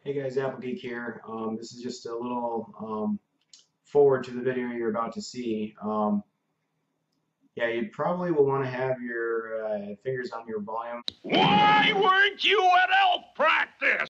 Hey guys, Applegeek here. This is just a little forward to the video you're about to see. Yeah, you probably will want to have your fingers on your volume. Why weren't you at elf practice?